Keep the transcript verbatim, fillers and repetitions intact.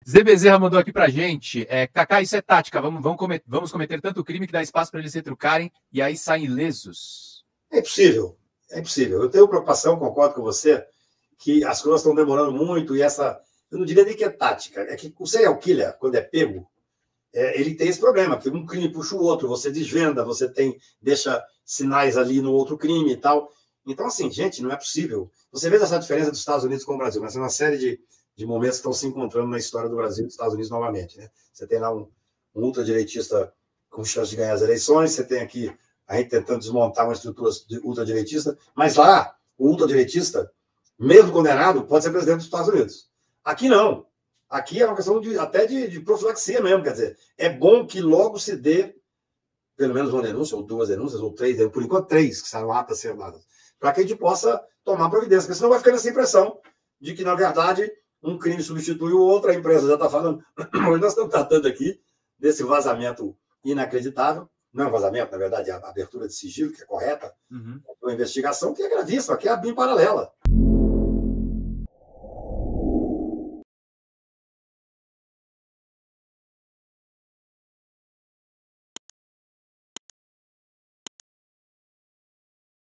Zé Bezerra mandou aqui pra gente. É, Kaká, isso é tática. Vamos, vamos, cometer, vamos cometer tanto crime que dá espaço para eles se trucarem e aí saem ilesos. É impossível. É impossível. Eu tenho preocupação, concordo com você, que as coisas estão demorando muito e essa... Eu não diria nem que é tática. É que o serial killer, quando é pego, é, ele tem esse problema, que um crime puxa o outro, você desvenda, você tem, deixa sinais ali no outro crime e tal. Então, assim, gente, não é possível. Você vê essa diferença dos Estados Unidos com o Brasil, mas é uma série de, de momentos que estão se encontrando na história do Brasil e dos Estados Unidos novamente. Né? Você tem lá um, um ultradireitista com chance de ganhar as eleições, você tem aqui a gente tentando desmontar uma estrutura ultradireitista, mas lá, o ultradireitista, mesmo condenado, pode ser presidente dos Estados Unidos. Aqui não. Aqui é uma questão de, até de, de profilaxia mesmo, quer dizer, é bom que logo se dê pelo menos uma denúncia, ou duas denúncias, ou três, por enquanto três, que saíram atas seladas, para que a gente possa tomar providência, porque senão vai ficar essa impressão de que, na verdade, um crime substitui o outro, a empresa já está falando. Nós estamos tratando aqui desse vazamento inacreditável, não é um vazamento, na verdade, é a abertura de sigilo, que é correta, uhum. Uma investigação que é gravíssima, que é a B I M paralela.